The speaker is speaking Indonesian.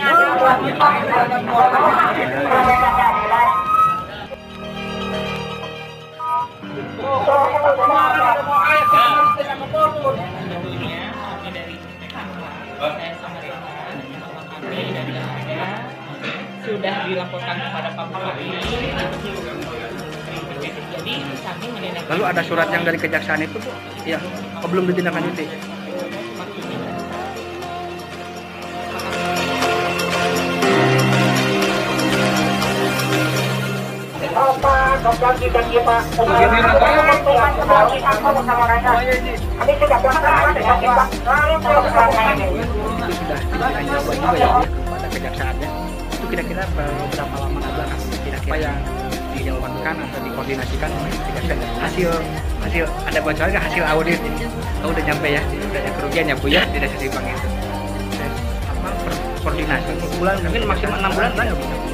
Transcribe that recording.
sudah dilaporkan kepada Pak Bupati. Jadi kami menilai. Lalu ada surat yang dari kejaksaan itu, Bu? Ya, belum ditindaklanjuti. Janji Pak. Kami sudah juga ya kepada kejaksaannya. Itu kira-kira berapa lama belakang kira-kira yang dijalankan atau dikoordinasikan oleh kejaksaan? Hasil ada bocoran nggak hasil audit? Oh, udah nyampe ya, udah kerugian ya Bu ya, tidak sesuai itu. Apa koordinasi bulan mungkin maksimal 6 bulan kan nggak bisa.